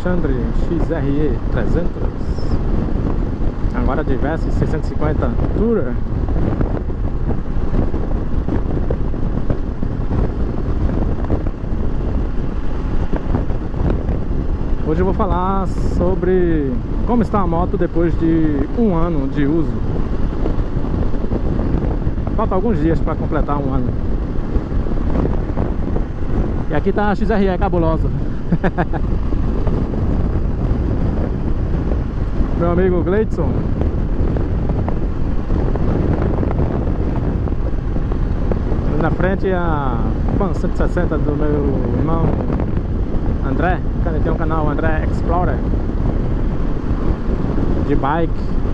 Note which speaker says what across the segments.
Speaker 1: Alexandre XRE 300. Agora de Versys 650 Tourer. Hoje eu vou falar sobre como está a moto depois de um ano de uso. Falta alguns dias para completar um ano. E aqui tá a XRE cabulosa. Meu amigo Gleidson. Na frente a Fan 160 do meu irmão André. Ele tem um canal André Explorer de bike.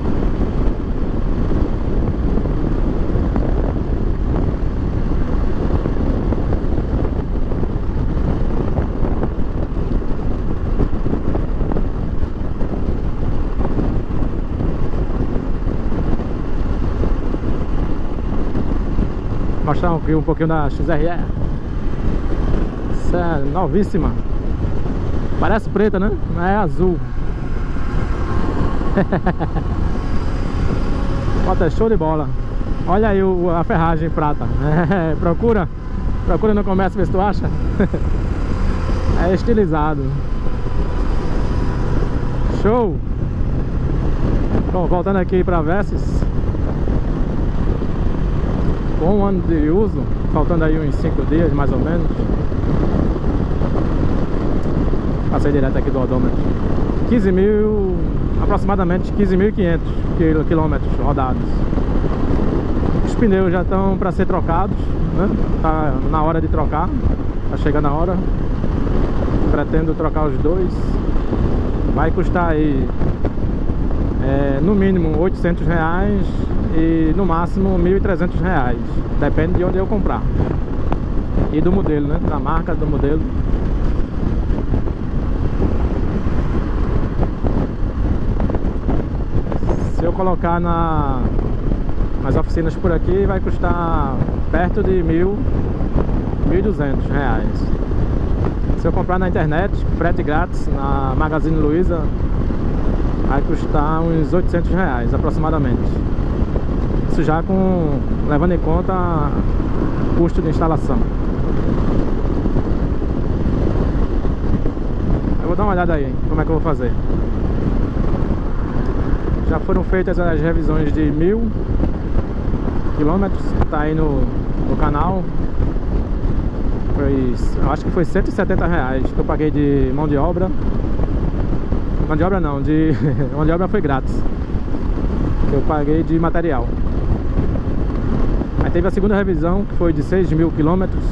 Speaker 1: Mostrar aqui um pouquinho da XRE. Essa é novíssima. Parece preta, né? Mas é azul. Moto é show de bola. Olha aí a ferragem prata. Procura no comércio, vê se tu acha. É estilizado. Show. Bom, voltando aqui para Versys. Com um ano de uso, faltando aí uns 5 dias mais ou menos. Passei direto aqui do odômetro. 15 mil, aproximadamente 15.500 quilômetros rodados. Os pneus já estão para ser trocados, né? Tá na hora de trocar, tá chegando a hora. Pretendo trocar os dois. Vai custar aí no mínimo R$800 e no máximo R$1.300. Depende de onde eu comprar e do modelo, né? Da marca do modelo. Se eu colocar nas oficinas por aqui, vai custar perto de R$1.200. Se eu comprar na internet, frete grátis, na Magazine Luiza, vai custar uns R$800 aproximadamente. Isso já levando em conta o custo de instalação. Eu vou dar uma olhada aí, como é que eu vou fazer. Já foram feitas as revisões de 1.000 quilômetros, tá aí no canal. Acho que foi R$170 que eu paguei de mão de obra. Mão de obra não, mão de obra foi grátis. Eu paguei de material. Aí teve a segunda revisão, que foi de 6.000 quilômetros.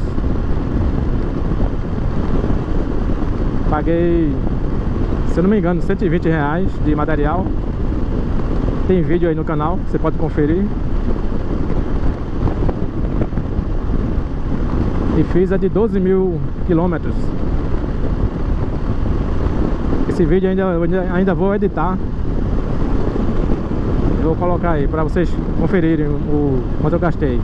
Speaker 1: Paguei, se eu não me engano, R$120 de material. Tem vídeo aí no canal, você pode conferir. E fiz a de 12.000 quilômetros. Esse vídeo ainda vou editar. Eu vou colocar aí para vocês conferirem o quanto eu gastei.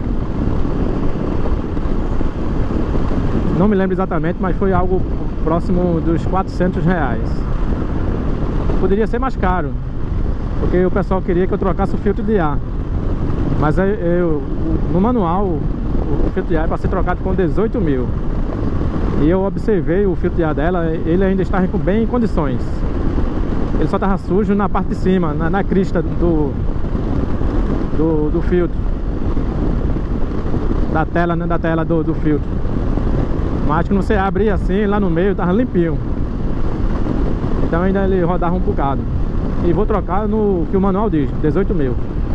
Speaker 1: Não me lembro exatamente, mas foi algo próximo dos R$400. Poderia ser mais caro, porque o pessoal queria que eu trocasse o filtro de ar. Mas no manual, o filtro de ar é para ser trocado com 18.000. E eu observei o filtro de ar dela, ele ainda está bem em condições. Ele só estava sujo na parte de cima, na crista do filtro. Da tela, né? Da tela do filtro. Mas quando você abria assim, lá no meio estava limpinho. Então ainda ele rodava um bocado. E vou trocar no que o manual diz, 18.000.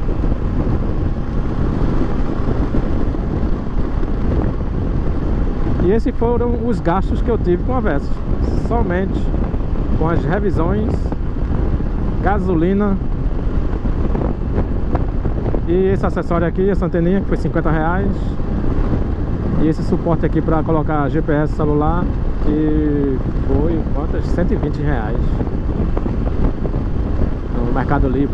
Speaker 1: E esses foram os gastos que eu tive com a Versys. Somente com as revisões, gasolina e esse acessório aqui, essa anteninha que foi R$50. E esse suporte aqui para colocar GPS celular, que foi quantas? R$120 no Mercado Livre.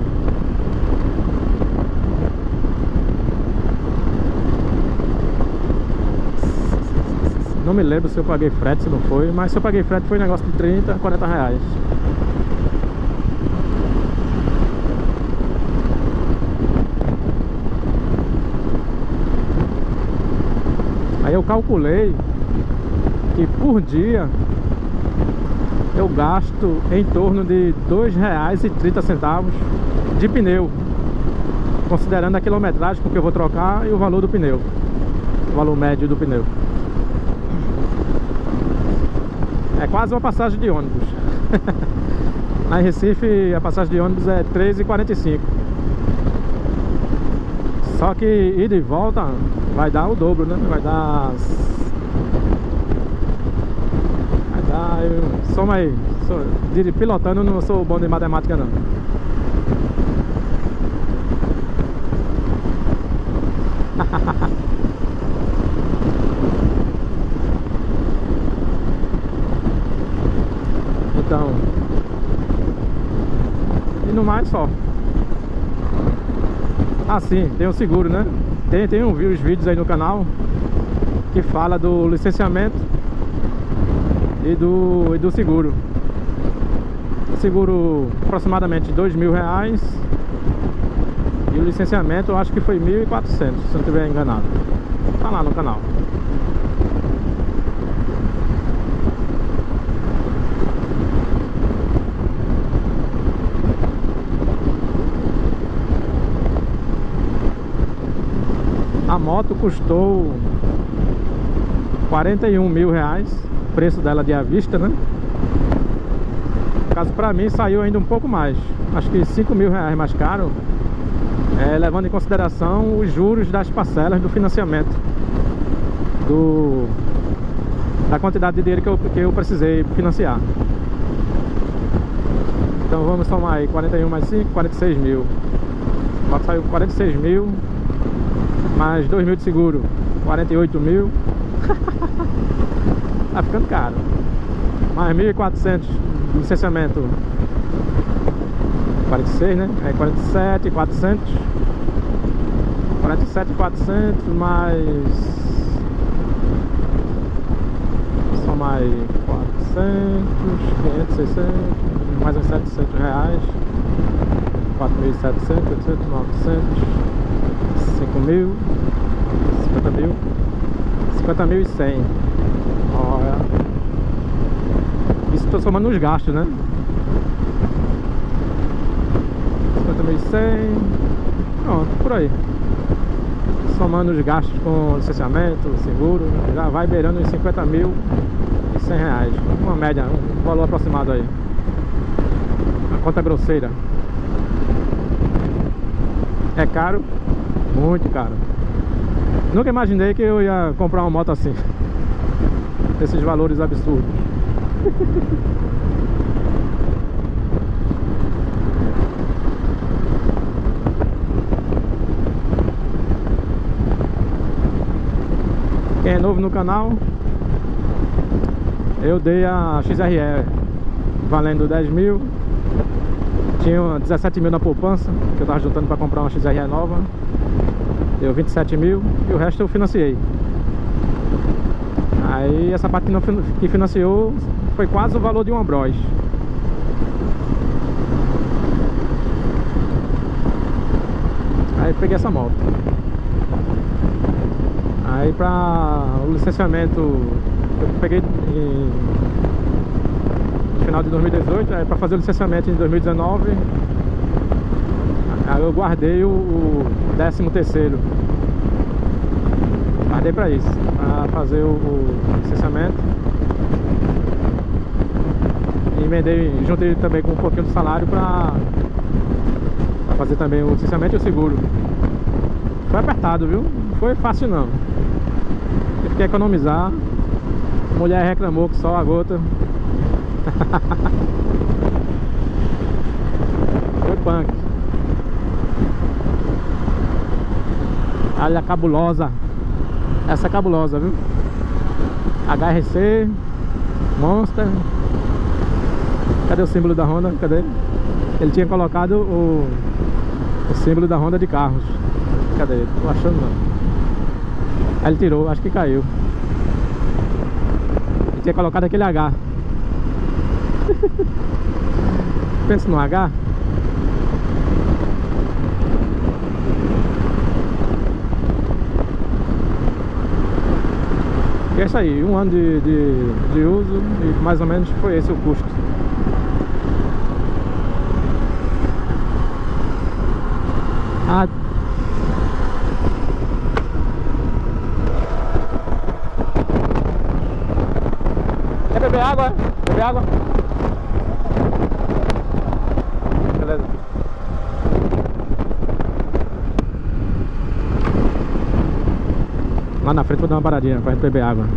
Speaker 1: Não me lembro se eu paguei frete, se não foi. Mas se eu paguei frete foi um negócio de 30, 40 reais. Aí eu calculei que por dia eu gasto em torno de R$ 2,30 de pneu, considerando a quilometragem com que eu vou trocar e o valor do pneu, o valor médio do pneu. É quase uma passagem de ônibus. Lá em Recife a passagem de ônibus é R$ 13,45. Só que ida e volta vai dar o dobro, né? Vai dar... Soma aí. Pilotando, não sou bom de matemática não. Então, e no mais só. Ah, sim, tem o seguro, né? Tem uns vídeos aí no canal que fala do licenciamento e do seguro. Seguro aproximadamente R$ 2.000 e o licenciamento eu acho que foi 1.400, se eu não estiver enganado. Tá lá no canal. A moto custou R$ 41.000, preço dela de à vista, né? No caso, pra mim saiu ainda um pouco mais, acho que R$ 5.000 mais caro, levando em consideração os juros das parcelas do financiamento, da quantidade de dinheiro que eu precisei financiar. Então vamos somar aí 41 mais 5, 46 mil. A moto saiu 46 mil, mais 2 mil de seguro, 48 mil. Tá ficando caro. Mais 1.400 de licenciamento, 46, né? É 47.400. 47.400 mais... Só mais 400, 500, 600, mais uns 700 reais. 4.700, 800, 900, 5.000, 50.000, 50.100. Olha, isso estou somando os gastos, né? 50.100, pronto, por aí. Somando os gastos com licenciamento, seguro, já vai beirando os 50.100 reais. Uma média, um valor aproximado aí. A conta grosseira. É caro, muito caro. Nunca imaginei que eu ia comprar uma moto assim, esses valores absurdos. Quem é novo no canal, eu dei a XRE valendo 10 mil. Tinha 17 mil na poupança, que eu tava juntando para comprar uma XRE nova. Deu 27 mil e o resto eu financiei. Aí essa parte que financiou foi quase o valor de uma Bros. Aí peguei essa moto. Aí para o licenciamento eu peguei no final de 2018, aí para fazer o licenciamento em 2019, aí eu guardei o 13º. Guardei para isso, para fazer o licenciamento. E emendei, juntei também com um pouquinho do salário para fazer também o licenciamento e o seguro. Foi apertado, viu? Não foi fácil não. Tive que economizar. A mulher reclamou que só a gota. Foi punk. Olha a cabulosa. Essa é cabulosa, viu? HRC Monster. Cadê o símbolo da Honda? Cadê? Ele tinha colocado o símbolo da Honda de carros. Cadê? Tô achando não. Aí ele tirou, acho que caiu. tinha colocado aquele H. Pensa no H. E é isso aí, 1 ano de uso e mais ou menos foi esse o custo. Ah, quer beber água? Beber água? Beleza. Lá na frente vou dar uma paradinha pra gente beber água.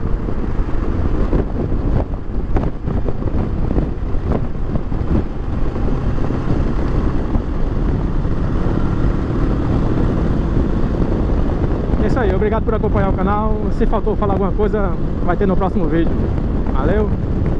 Speaker 1: É isso aí, obrigado por acompanhar o canal. Se faltou falar alguma coisa, vai ter no próximo vídeo. Valeu!